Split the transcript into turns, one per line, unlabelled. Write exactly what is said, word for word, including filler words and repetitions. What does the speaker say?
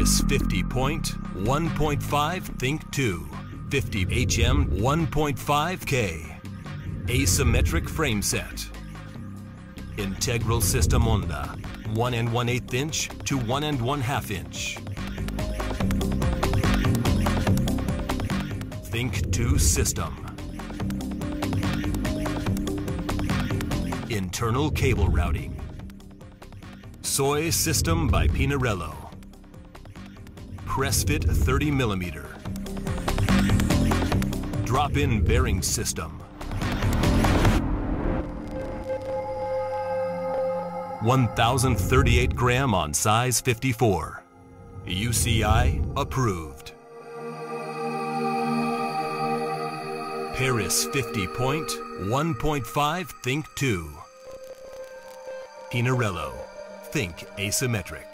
Paris fifty point one point five Think two, fifty H M one point five K, asymmetric frame set, integral system onda, one and one eighth inch to one and one half inch. Think two system. Internal cable routing. Soy system by Pinarello. Press fit thirty millimeter. Drop-in bearing system. one thousand thirty-eight gram on size fifty-four. U C I approved. Paris fifty point one point five Think two. Pinarello. Think asymmetric.